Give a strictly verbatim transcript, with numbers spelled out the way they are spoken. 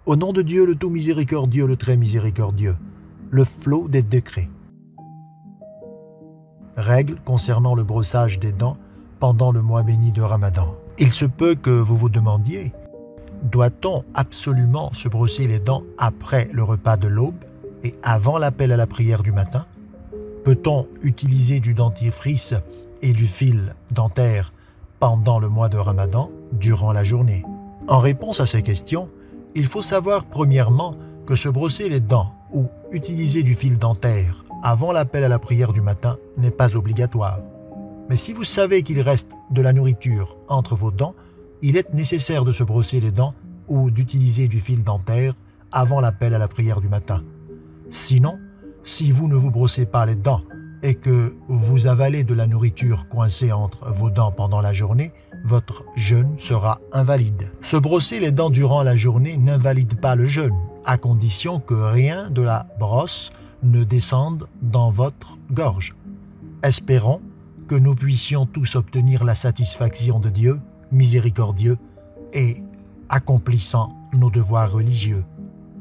Au nom de Dieu, le tout miséricordieux, le très miséricordieux, le flot des décrets. Règles concernant le brossage des dents pendant le mois béni de Ramadan. Il se peut que vous vous demandiez, doit-on absolument se brosser les dents après le repas de l'aube et avant l'appel à la prière du matin? Peut-on utiliser du dentifrice et du fil dentaire pendant le mois de Ramadan durant la journée? En réponse à ces questions, il faut savoir premièrement que se brosser les dents ou utiliser du fil dentaire avant l'appel à la prière du matin n'est pas obligatoire. Mais si vous savez qu'il reste de la nourriture entre vos dents, il est nécessaire de se brosser les dents ou d'utiliser du fil dentaire avant l'appel à la prière du matin. Sinon, si vous ne vous brossez pas les dents et que vous avalez de la nourriture coincée entre vos dents pendant la journée, votre jeûne sera invalide. Se brosser les dents durant la journée n'invalide pas le jeûne, à condition que rien de la brosse ne descende dans votre gorge. Espérons que nous puissions tous obtenir la satisfaction de Dieu, miséricordieux, et accomplissant nos devoirs religieux.